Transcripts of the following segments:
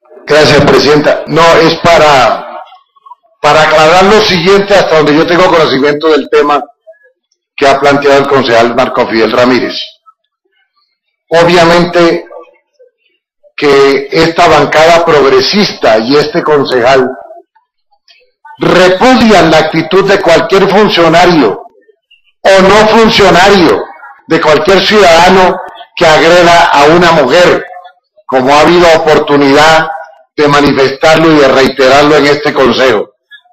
Gracias, presidenta. No, es para aclarar lo siguiente, hasta donde yo tengo conocimiento del tema que ha planteado el concejal Marco Fidel Ramírez. Obviamente que esta bancada progresista y este concejal repudian la actitud de cualquier funcionario o no funcionario, de cualquier ciudadano que agreda a una mujer, como ha habido oportunidad de manifestarlo y de reiterarlo en este consejo.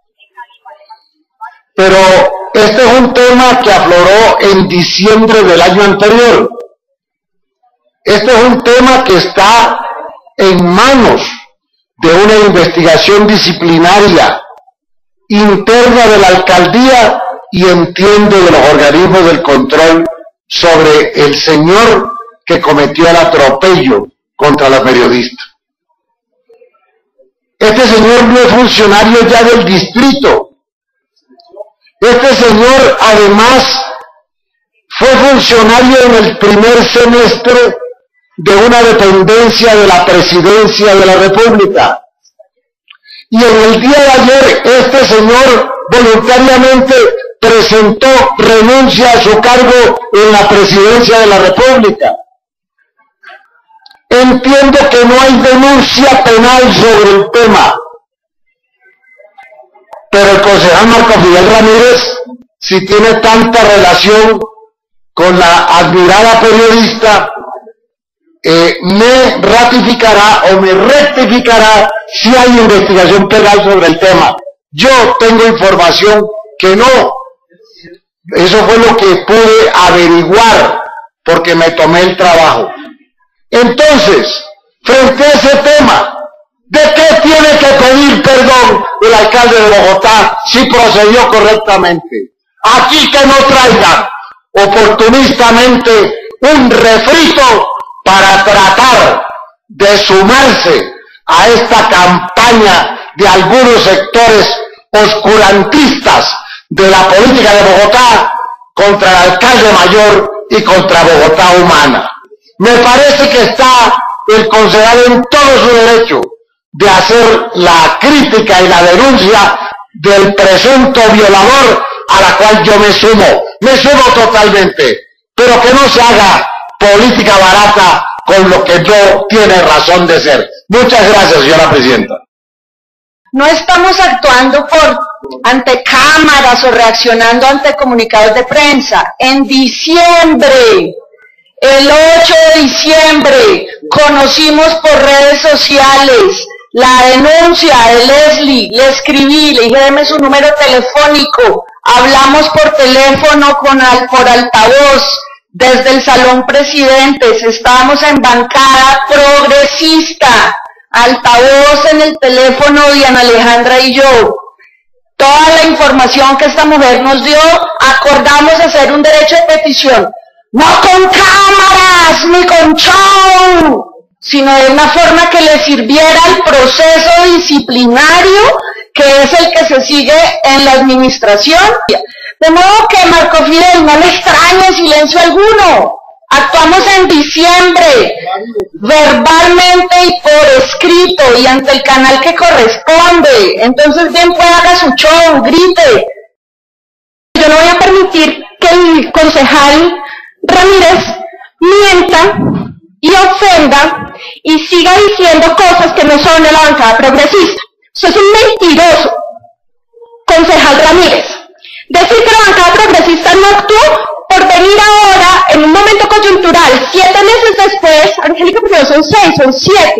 Pero este es un tema que afloró en diciembre del año anterior. Este es un tema que está en manos de una investigación disciplinaria interna de la alcaldía y entiendo de los organismos del control sobre el señor que cometió el atropello contra la periodista. Este señor no es funcionario ya del distrito. Este señor además fue funcionario en el primer semestre de una dependencia de la Presidencia de la República. Y en el día de ayer este señor voluntariamente presentó renuncia a su cargo en la Presidencia de la República. Entiendo que no hay denuncia penal sobre el tema, pero el concejal Marco Fidel Ramírez, si tiene tanta relación con la admirada periodista, me ratificará o me rectificará si hay investigación penal sobre el tema. Yo tengo información que no. Eso fue lo que pude averiguar porque me tomé el trabajo. Entonces, frente a ese tema, ¿de qué tiene que pedir perdón el alcalde de Bogotá si procedió correctamente? Aquí que no traiga oportunistamente un refrito para tratar de sumarse a esta campaña de algunos sectores oscurantistas de la política de Bogotá contra el alcalde mayor y contra Bogotá humana. Me parece que está el concejal en todo su derecho de hacer la crítica y la denuncia del presunto violador a la cual yo me sumo totalmente, pero que no se haga política barata con lo que no tiene razón de ser. Muchas gracias, señora presidenta. No estamos actuando ante cámaras o reaccionando ante comunicados de prensa. En diciembre, el 8 de diciembre, conocimos por redes sociales la denuncia de Leslie. Le escribí, le dije, deme su número telefónico. Hablamos por teléfono por altavoz desde el Salón Presidentes. Estábamos en bancada progresista. Altavoz en el teléfono Diana Alejandra y yo. Toda la información que esta mujer nos dio, acordamos hacer un derecho de petición. No con cámaras ni con show, sino de una forma que le sirviera al proceso disciplinario que es el que se sigue en la administración. De modo que Marco Fidel no le extrañe silencio alguno. Actuamos en diciembre, verbalmente y por escrito y ante el canal que corresponde. Entonces bien pueda haga su show, grite. Yo no voy a permitir que el concejal Ramírez mienta y ofenda y siga diciendo cosas que no son de la bancada progresista. Usted es un mentiroso, concejal Ramírez. Decir que la bancada progresista no actuó por venir ahora en un momento coyuntural, 7 meses después, Angélica, porque no son 6, son 7.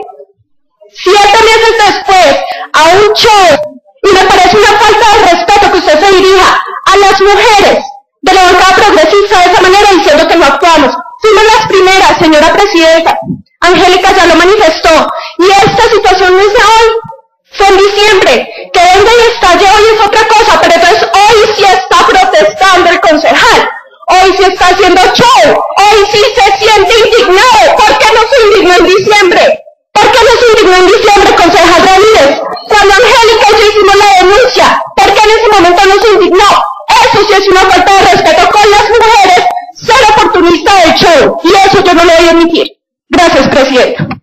7 meses después, a un show, y me parece una falta de respeto que usted se dirija a las mujeres de la bancada progresista de esa manera diciendo que no actuamos. Fuimos las primeras, señora presidenta. Angélica ya lo manifestó. Y esta situación no es de hoy, fue en diciembre. Que venga y estalle hoy es otra cosa, pero entonces hoy sí está protestando el concejal. Hoy sí está haciendo show. Hoy sí se siente indignado. ¿Por qué no se indignó en diciembre? ¿Por qué no se indignó en diciembre, concejal Ramírez? Cuando Angélica y yo hicimos la denuncia, ¿por qué en ese momento no se indignó? Eso sí es una falta de respeto con las mujeres, ser oportunista del show, y eso yo no lo voy a admitir. Gracias, presidenta.